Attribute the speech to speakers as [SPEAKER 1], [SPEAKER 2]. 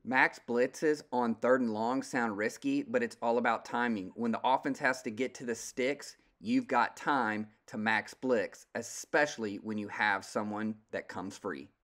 [SPEAKER 1] Max blitzes on 3rd and long sound risky, but it's all about timing. When the offense has to get to the sticks, you've got time to max blitz, especially when you have someone that comes free.